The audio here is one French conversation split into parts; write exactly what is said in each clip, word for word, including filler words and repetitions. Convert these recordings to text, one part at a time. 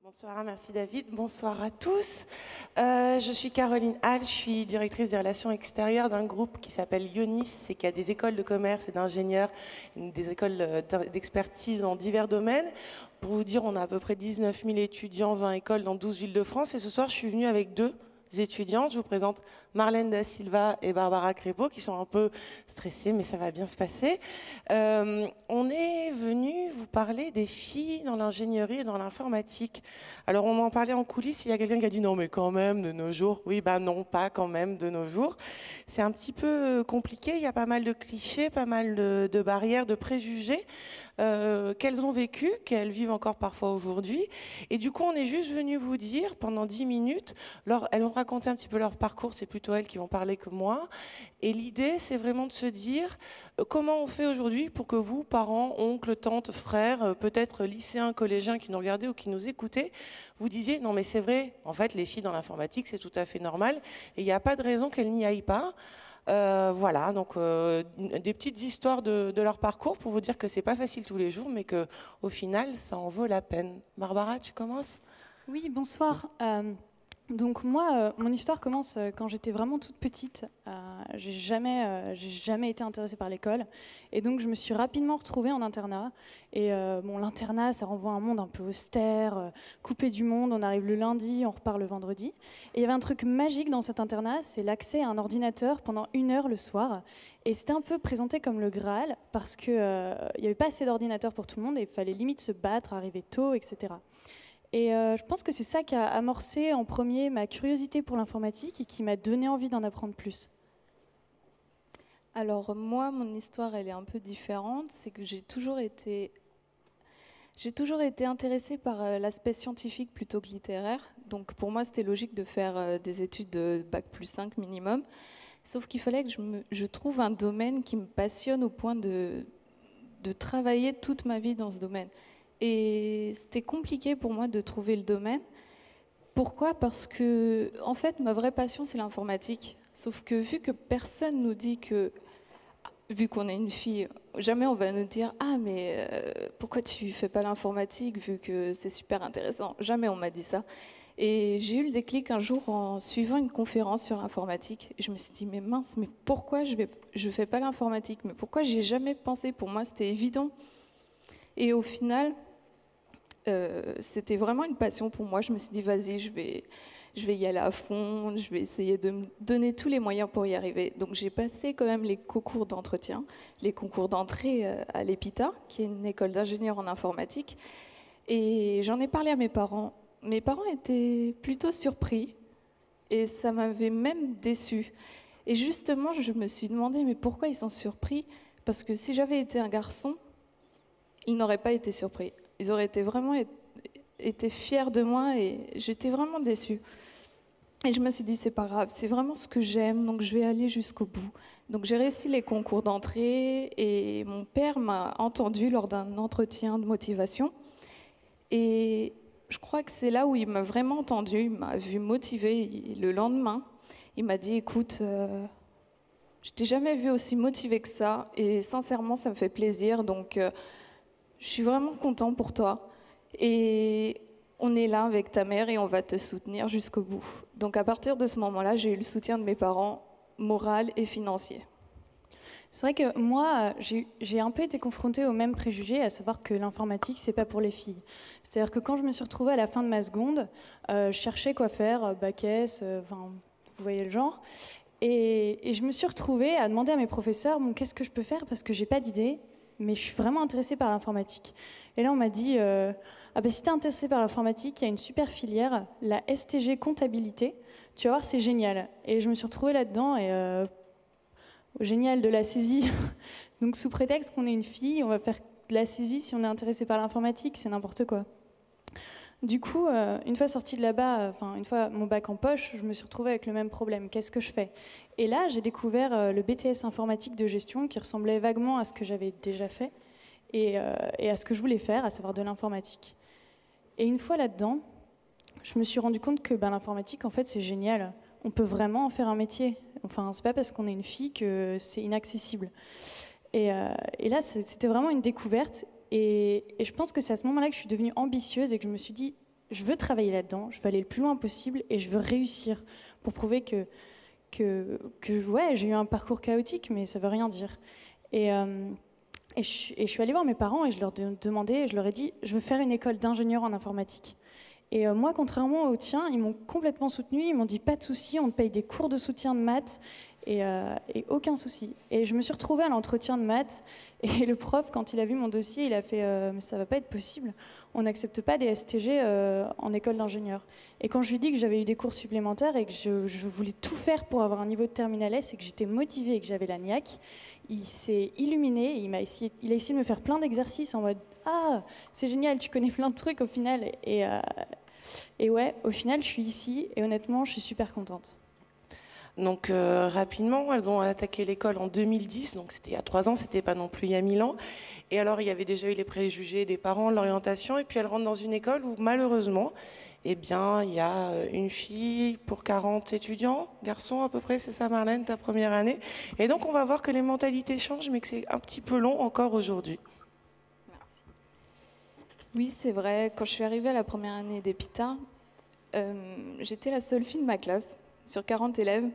Bonsoir, merci David. Bonsoir à tous. Euh, je suis Caroline Hall, je suis directrice des relations extérieures d'un groupe qui s'appelle Ionis et qui a des écoles de commerce et d'ingénieurs, des écoles d'expertise dans divers domaines. Pour vous dire, on a à peu près dix-neuf mille étudiants, vingt écoles dans douze villes de France. Et ce soir, je suis venue avec deux étudiantes. Je vous présente Marlène Da Silva et Barbara Crépeau, qui sont un peu stressées, mais ça va bien se passer. Euh, on est venu vous parler des filles dans l'ingénierie et dans l'informatique. Alors, on en parlait en coulisses, il y a quelqu'un qui a dit non, mais quand même, de nos jours. Oui, bah non, pas quand même, de nos jours. C'est un petit peu compliqué, il y a pas mal de clichés, pas mal de, de barrières, de préjugés euh, qu'elles ont vécu, qu'elles vivent encore parfois aujourd'hui. Et du coup, on est juste venu vous dire, pendant dix minutes, leur, elles vont raconter un petit peu leur parcours, c'est plutôt elles qui vont parler que moi. Et l'idée, c'est vraiment de se dire euh, comment on fait aujourd'hui pour que vous, parents, oncles, tantes, frères, euh, peut-être lycéens, collégiens qui nous regardaient ou qui nous écoutaient, vous disiez non mais c'est vrai, en fait les filles dans l'informatique c'est tout à fait normal et il n'y a pas de raison qu'elles n'y aillent pas. Euh, voilà, donc euh, des petites histoires de, de leur parcours pour vous dire que c'est pas facile tous les jours, mais que au final, ça en vaut la peine. Barbara, tu commences ? Oui, bonsoir. Euh, donc moi, euh, mon histoire commence euh, quand j'étais vraiment toute petite. Euh, j'ai jamais, euh, j'ai jamais été intéressée par l'école, et donc je me suis rapidement retrouvée en internat. Et euh, bon, l'internat, ça renvoie à un monde un peu austère, euh, coupé du monde. On arrive le lundi, on repart le vendredi. Et il y avait un truc magique dans cet internat, c'est l'accès à un ordinateur pendant une heure le soir. Et c'était un peu présenté comme le Graal parce que euh, il n'y avait pas assez d'ordinateurs pour tout le monde et il fallait limite se battre, arriver tôt, et cetera. Et euh, je pense que c'est ça qui a amorcé en premier ma curiosité pour l'informatique et qui m'a donné envie d'en apprendre plus. Alors moi, mon histoire, elle est un peu différente. C'est que j'ai toujours été, j'ai toujours été intéressée par euh, l'aspect scientifique plutôt que littéraire. Donc pour moi, c'était logique de faire euh, des études de bac plus cinq minimum. Sauf qu'il fallait que je, me, je trouve un domaine qui me passionne au point de, de travailler toute ma vie dans ce domaine. Et c'était compliqué pour moi de trouver le domaine. Pourquoi ? Parce que, en fait, ma vraie passion, c'est l'informatique. Sauf que vu que personne nous dit que, vu qu'on est une fille, jamais on va nous dire « Ah, mais euh, pourquoi tu fais pas l'informatique vu que c'est super intéressant ?» Jamais on m'a dit ça. Et j'ai eu le déclic un jour en suivant une conférence sur l'informatique. Je me suis dit « Mais mince, mais pourquoi je vais, je fais pas l'informatique ? Mais pourquoi j'ai jamais pensé ? Pour moi, c'était évident. » Et au final... Euh, c'était vraiment une passion pour moi. Je me suis dit, vas-y, je vais, je vais y aller à fond, je vais essayer de me donner tous les moyens pour y arriver. Donc j'ai passé quand même les concours d'entretien, les concours d'entrée à l'EPITA, qui est une école d'ingénieurs en informatique. Et j'en ai parlé à mes parents. Mes parents étaient plutôt surpris et ça m'avait même déçue. Et justement, je me suis demandé, mais pourquoi ils sont surpris ? Parce que si j'avais été un garçon, ils n'auraient pas été surpris. Ils auraient été vraiment été fiers de moi et j'étais vraiment déçue. Et je me suis dit, c'est pas grave, c'est vraiment ce que j'aime, donc je vais aller jusqu'au bout. Donc j'ai réussi les concours d'entrée et mon père m'a entendu lors d'un entretien de motivation. Et je crois que c'est là où il m'a vraiment entendu, il m'a vu motivée. Le lendemain, il m'a dit, écoute, euh, je t'ai jamais vu aussi motivée que ça et sincèrement, ça me fait plaisir, donc... Euh, je suis vraiment content pour toi et on est là avec ta mère et on va te soutenir jusqu'au bout. Donc à partir de ce moment-là, j'ai eu le soutien de mes parents, moral et financier. C'est vrai que moi, j'ai, j'ai un peu été confrontée au même préjugé, à savoir que l'informatique, c'est pas pour les filles. C'est-à-dire que quand je me suis retrouvée à la fin de ma seconde, euh, je cherchais quoi faire, bac S, euh, enfin, vous voyez le genre. Et, et je me suis retrouvée à demander à mes professeurs, bon, qu'est-ce que je peux faire parce que j'ai pas d'idée. Mais je suis vraiment intéressée par l'informatique. Et là, on m'a dit, euh, ah ben, si tu es intéressée par l'informatique, il y a une super filière, la S T G comptabilité. Tu vas voir, c'est génial. Et je me suis retrouvée là-dedans, et euh, génial de la saisie. Donc, sous prétexte qu'on est une fille, on va faire de la saisie si on est intéressé par l'informatique, c'est n'importe quoi. Du coup, euh, une fois sortie de là-bas, enfin, une fois mon bac en poche, je me suis retrouvée avec le même problème. Qu'est-ce que je fais ? Et là, j'ai découvert euh, le B T S informatique de gestion qui ressemblait vaguement à ce que j'avais déjà fait et, euh, et à ce que je voulais faire, à savoir de l'informatique. Et une fois là-dedans, je me suis rendu compte que ben, l'informatique, en fait, c'est génial. On peut vraiment en faire un métier. Enfin, c'est pas parce qu'on est une fille que c'est inaccessible. Et, euh, et là, c'était vraiment une découverte. Et, et je pense que c'est à ce moment-là que je suis devenue ambitieuse et que je me suis dit, je veux travailler là-dedans, je veux aller le plus loin possible et je veux réussir pour prouver que, que, que ouais, j'ai eu un parcours chaotique, mais ça veut rien dire. Et, euh, et, je, et je suis allée voir mes parents et je leur ai demandé, et je leur ai dit, je veux faire une école d'ingénieur en informatique. Et euh, moi, contrairement au tien, ils m'ont complètement soutenue, ils m'ont dit, pas de souci, on te paye des cours de soutien de maths. Et, euh, et aucun souci. Et je me suis retrouvée à l'entretien de maths et le prof, quand il a vu mon dossier, il a fait euh, « mais ça va pas être possible, on n'accepte pas des S T G euh, en école d'ingénieur ». Et quand je lui ai dit que j'avais eu des cours supplémentaires et que je, je voulais tout faire pour avoir un niveau de terminal S et que j'étais motivée et que j'avais la niaque, il s'est illuminé, il, m'a essayé, il a essayé de me faire plein d'exercices en mode « ah, c'est génial, tu connais plein de trucs au final ». Et, euh, et ouais, au final, je suis ici et honnêtement, je suis super contente. Donc euh, rapidement, elles ont attaqué l'école en deux mille dix, donc c'était il y a trois ans, c'était pas non plus il y a mille ans. Et alors il y avait déjà eu les préjugés des parents, l'orientation, et puis elles rentrent dans une école où malheureusement, eh bien, il y a une fille pour quarante étudiants, garçons à peu près, c'est ça Marlène, ta première année. Et donc on va voir que les mentalités changent, mais que c'est un petit peu long encore aujourd'hui. Merci. Oui, c'est vrai, quand je suis arrivée à la première année d'EPITA, euh, j'étais la seule fille de ma classe, sur quarante élèves.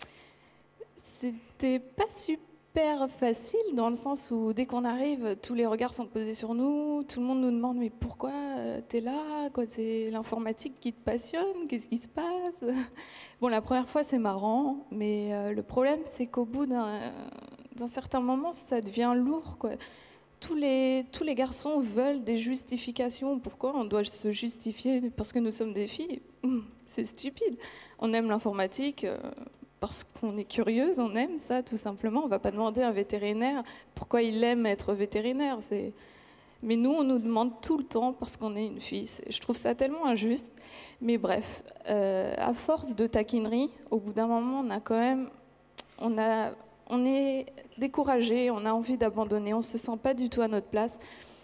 C'était pas super facile dans le sens où dès qu'on arrive, tous les regards sont posés sur nous, tout le monde nous demande mais pourquoi t'es là, quoi, c'est l'informatique qui te passionne, qu'est-ce qui se passe? Bon, la première fois c'est marrant, mais euh, le problème c'est qu'au bout d'un d'un certain moment ça devient lourd, quoi. Tous les, tous les garçons veulent des justifications. Pourquoi on doit se justifier parce que nous sommes des filles? C'est stupide. On aime l'informatique euh, parce qu'on est curieuse, on aime ça tout simplement. On ne va pas demander à un vétérinaire pourquoi il aime être vétérinaire. C'est... Mais nous, on nous demande tout le temps parce qu'on est une fille. C'est... Je trouve ça tellement injuste. Mais bref, euh, à force de taquinerie, au bout d'un moment, on a quand même... On a... On est découragé, on a envie d'abandonner, on ne se sent pas du tout à notre place.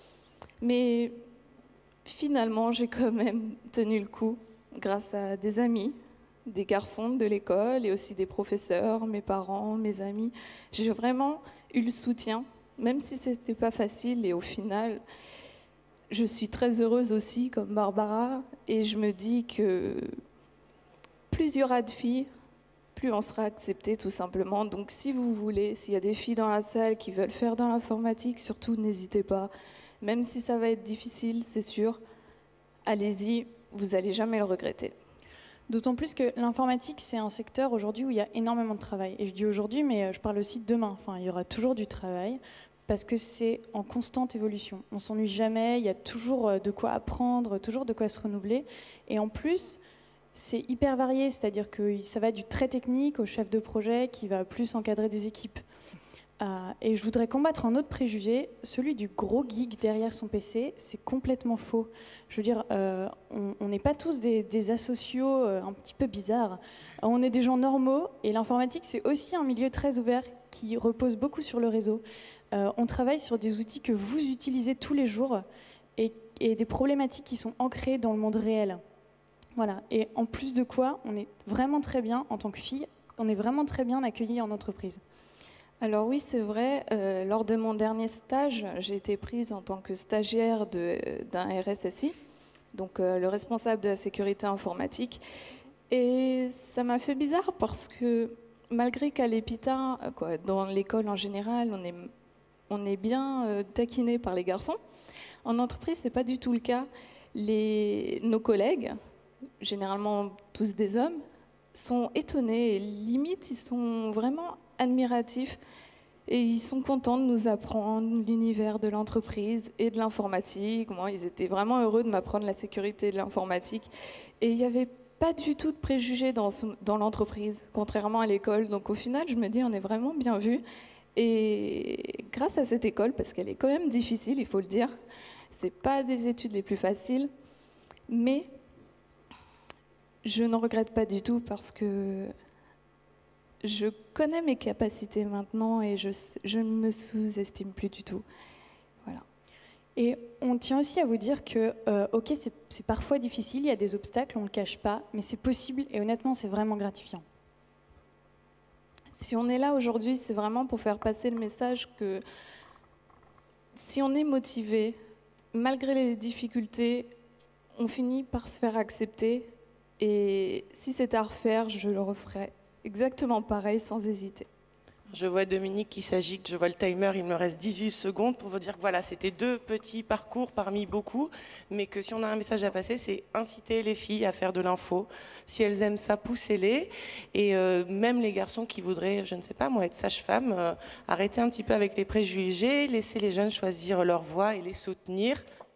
Mais finalement, j'ai quand même tenu le coup grâce à des amis, des garçons de l'école et aussi des professeurs, mes parents, mes amis. J'ai vraiment eu le soutien, même si ce n'était pas facile. Et au final, je suis très heureuse aussi, comme Barbara. Et je me dis que plus il y aura de filles, plus on sera accepté tout simplement. Donc si vous voulez, s'il y a des filles dans la salle qui veulent faire dans l'informatique, surtout n'hésitez pas. Même si ça va être difficile, c'est sûr, allez-y, vous n'allez jamais le regretter. D'autant plus que l'informatique, c'est un secteur aujourd'hui où il y a énormément de travail. Et je dis aujourd'hui, mais je parle aussi de demain. Enfin, il y aura toujours du travail parce que c'est en constante évolution. On ne s'ennuie jamais, il y a toujours de quoi apprendre, toujours de quoi se renouveler. Et en plus, c'est hyper varié, c'est-à-dire que ça va du très technique au chef de projet qui va plus encadrer des équipes. Euh, et je voudrais combattre un autre préjugé, celui du gros geek derrière son P C. C'est complètement faux. Je veux dire, euh, on n'est pas tous des, des asociaux euh, un petit peu bizarres. On est des gens normaux et l'informatique, c'est aussi un milieu très ouvert qui repose beaucoup sur le réseau. Euh, on travaille sur des outils que vous utilisez tous les jours et, et des problématiques qui sont ancrées dans le monde réel. Voilà. Et en plus de quoi, on est vraiment très bien, en tant que fille, on est vraiment très bien accueillis en entreprise. Alors oui, c'est vrai. Euh, lors de mon dernier stage, j'ai été prise en tant que stagiaire de, d'un R S S I, donc euh, le responsable de la sécurité informatique. Et ça m'a fait bizarre parce que malgré qu'à l'EPITA, quoi, dans l'école en général, on est, on est bien euh, taquiné par les garçons, en entreprise, c'est pas du tout le cas. Les, nos collègues, généralement tous des hommes, sont étonnés et limite ils sont vraiment admiratifs et ils sont contents de nous apprendre l'univers de l'entreprise et de l'informatique. Moi, ils étaient vraiment heureux de m'apprendre la sécurité de l'informatique et il n'y avait pas du tout de préjugés dans, dans l'entreprise, contrairement à l'école. Donc au final, je me dis on est vraiment bien vus et grâce à cette école, parce qu'elle est quand même difficile, il faut le dire, c'est pas des études les plus faciles, mais je n'en regrette pas du tout parce que je connais mes capacités maintenant et je, je ne me sous-estime plus du tout. Voilà. Et on tient aussi à vous dire que, euh, ok, c'est, c'est parfois difficile, il y a des obstacles, on ne le cache pas, mais c'est possible et honnêtement, c'est vraiment gratifiant. Si on est là aujourd'hui, c'est vraiment pour faire passer le message que si on est motivé, malgré les difficultés, on finit par se faire accepter. Et si c'était à refaire, je le referais exactement pareil, sans hésiter. Je vois Dominique qui s'agite, je vois le timer, il me reste dix-huit secondes pour vous dire que voilà, c'était deux petits parcours parmi beaucoup, mais que si on a un message à passer, c'est inciter les filles à faire de l'info. Si elles aiment ça, poussez-les. Et euh, même les garçons qui voudraient, je ne sais pas moi, être sage-femme, euh, arrêtez un petit peu avec les préjugés, laissez les jeunes choisir leur voie et les soutenir.